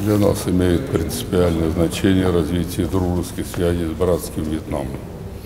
Для нас имеет принципиальное значение развитие дружеских связей с братским Вьетнамом.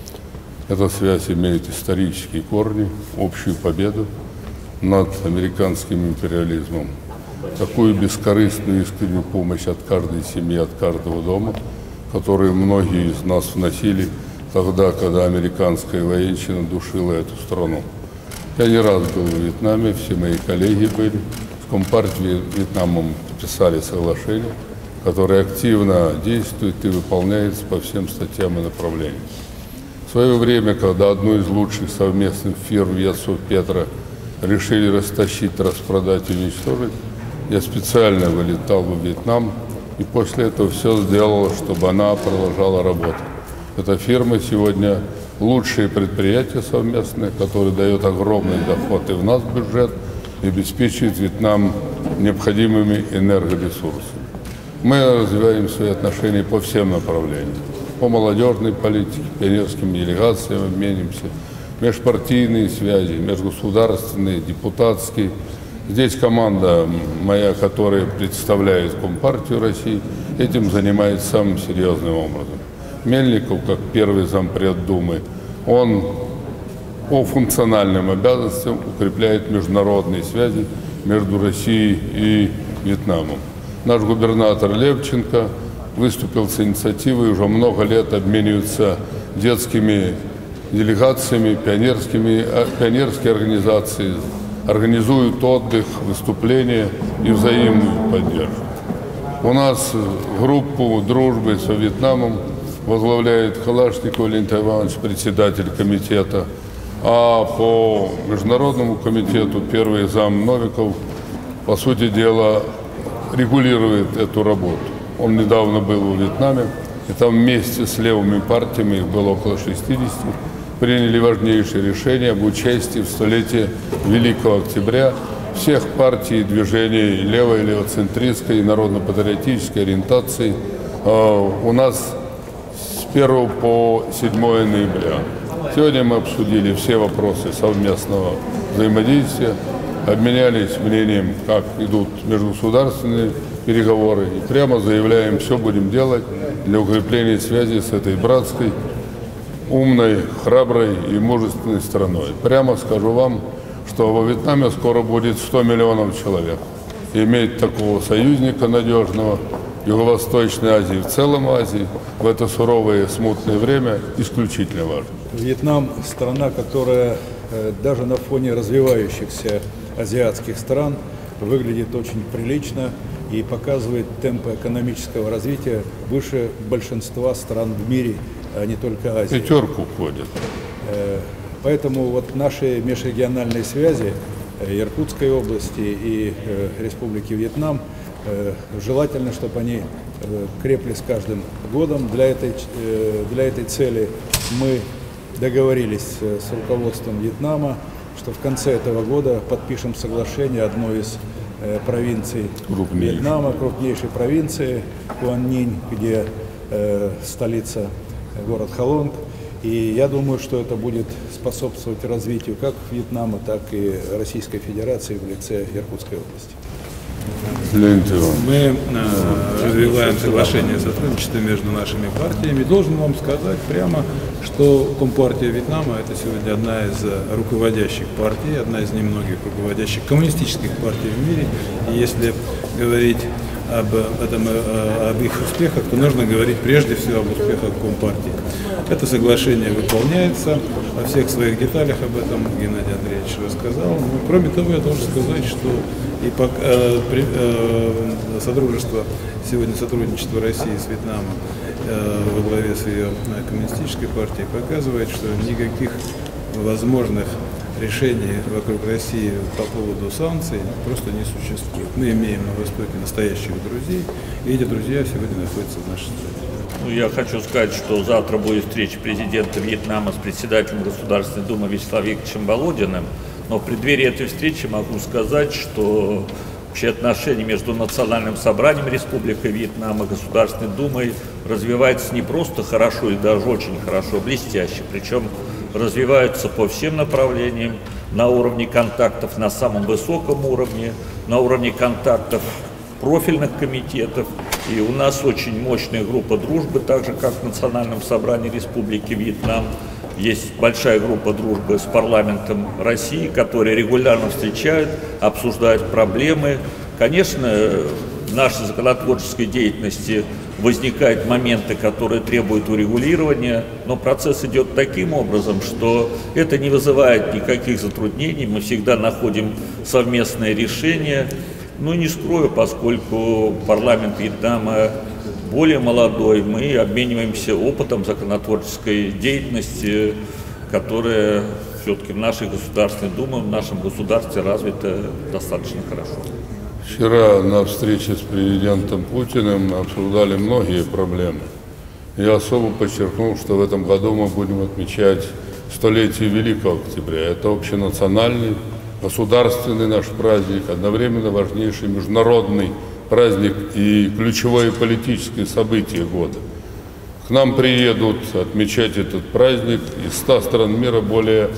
Эта связь имеет исторические корни, общую победу над американским империализмом, такую бескорыстную искреннюю помощь от каждой семьи, от каждого дома, которую многие из нас вносили тогда, когда американская военщина душила эту страну. Я не раз был в Вьетнаме, все мои коллеги были. С Компартией Вьетнамом подписали соглашение, которое активно действует и выполняется по всем статьям и направлениям. В свое время, когда одну из лучших совместных фирм Вьетсо Петро решили растащить, распродать и уничтожить, я специально вылетал во Вьетнам и после этого все сделал, чтобы она продолжала работать. Эта фирма сегодня лучшее предприятие совместное, которое дает огромный доход и в наш бюджет, и обеспечивает Вьетнам необходимыми энергоресурсами. Мы развиваем свои отношения по всем направлениям. По молодежной политике, пионерским делегациям обменимся, межпартийные связи, межгосударственные, депутатские. Здесь команда моя, которая представляет Компартию России, этим занимается самым серьезным образом. Мельников, как первый зампред Думы, он по функциональным обязанностям укрепляет международные связи между Россией и Вьетнамом. Наш губернатор Левченко выступил с инициативой, уже много лет обмениваются детскими делегациями, пионерские организации, организуют отдых, выступления и взаимную поддержку. У нас группу дружбы со Вьетнамом возглавляет Калашников Валентин Иванович, председатель комитета, а по международному комитету первый зам Новиков, по сути дела, регулирует эту работу. Он недавно был в Вьетнаме, и там вместе с левыми партиями, их было около 60, приняли важнейшее решение об участии в столетии Великого Октября всех партий и движений левой, левоцентристской и народно-патриотической ориентации у нас с 1 по 7 ноября. Сегодня мы обсудили все вопросы совместного взаимодействия, обменялись мнением, как идут межгосударственные переговоры, и прямо заявляем, все будем делать для укрепления связи с этой братской, умной, храброй и мужественной страной. Прямо скажу вам, что во Вьетнаме скоро будет 100 миллионов человек. И иметь такого союзника надежного в Юго-Восточной Азии, в целом Азии, в это суровое смутное время исключительно важно. Вьетнам – страна, которая даже на фоне развивающихся азиатских стран выглядит очень прилично и показывает темпы экономического развития выше большинства стран в мире, а не только Азии. Пятерку входит. Поэтому вот наши межрегиональные связи Иркутской области и Республики Вьетнам желательно, чтобы они крепли с каждым годом. Для этой цели мы договорились с руководством Вьетнама, что в конце этого года подпишем соглашение одной из провинций Вьетнама, крупнейшей провинции Куаннинь, где столица город Халонг. И я думаю, что это будет способствовать развитию как Вьетнама, так и Российской Федерации в лице Иркутской области. Мы развиваем соглашение о сотрудничестве между нашими партиями. Должен вам сказать прямо, что Компартия Вьетнама – это сегодня одна из руководящих партий, одна из немногих руководящих коммунистических партий в мире. И если говорить об их успехах, то нужно говорить прежде всего об успехах Компартии. Это соглашение выполняется во всех своих деталях, об этом Геннадий Андреевич рассказал. Но, кроме того, я должен сказать, что и содружество, сегодня сотрудничество России с Вьетнамом во главе с ее коммунистической партией показывает, что никаких возможных решений вокруг России по поводу санкций просто не существует. Мы имеем на Востоке настоящих друзей, и эти друзья сегодня находятся в нашей стране. Я хочу сказать, что завтра будет встреча президента Вьетнама с председателем Государственной Думы Вячеславом Викторовичем Володиным. Но в преддверии этой встречи могу сказать, что вообще отношения между Национальным собранием Республики Вьетнам и Государственной Думой развиваются не просто хорошо и даже очень хорошо, блестяще. Причем развиваются по всем направлениям, на уровне контактов на самом высоком уровне, на уровне контактов профильных комитетов. И у нас очень мощная группа дружбы, так же как в Национальном собрании Республики Вьетнам. Есть большая группа дружбы с парламентом России, которые регулярно встречают, обсуждают проблемы. Конечно, в нашей законотворческой деятельности возникают моменты, которые требуют урегулирования, но процесс идет таким образом, что это не вызывает никаких затруднений, мы всегда находим совместное решение. Ну, не скрою, поскольку парламент Вьетнама более молодой, мы обмениваемся опытом законотворческой деятельности, которая все-таки в нашей Государственной Думе, в нашем государстве развита достаточно хорошо. Вчера на встрече с президентом Путиным мы обсуждали многие проблемы. Я особо подчеркнул, что в этом году мы будем отмечать столетие Великого Октября. Это общенациональный, государственный наш праздник, одновременно важнейший международный праздник и ключевое политическое событие года. К нам приедут отмечать этот праздник из 100 стран мира более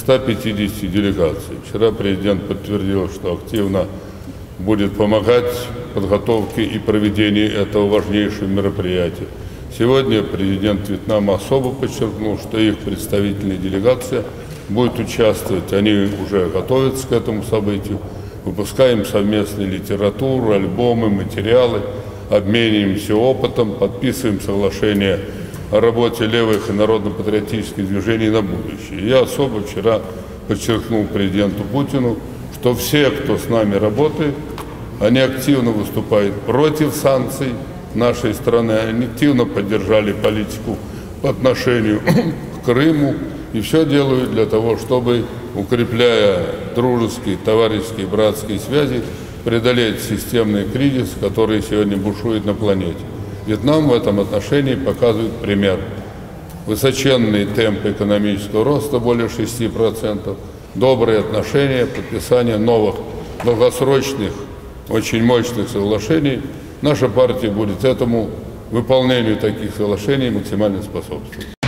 150 делегаций. Вчера президент подтвердил, что активно будет помогать в подготовке и проведении этого важнейшего мероприятия. Сегодня президент Вьетнама особо подчеркнул, что их представительная делегация будет участвовать, они уже готовятся к этому событию, выпускаем совместную литературу, альбомы, материалы, обмениваемся опытом, подписываем соглашение о работе левых и народно-патриотических движений на будущее. Я особо вчера подчеркнул президенту Путину, что все, кто с нами работает, они активно выступают против санкций нашей страны, они активно поддержали политику по отношению к Крыму и все делают для того, чтобы, укрепляя дружеские, товарищеские, братские связи, преодолеть системный кризис, который сегодня бушует на планете. Вьетнам в этом отношении показывает пример. Высоченный темп экономического роста, более 6%, добрые отношения, подписание новых долгосрочных, очень мощных соглашений. Наша партия будет этому выполнению таких соглашений максимально способствовать.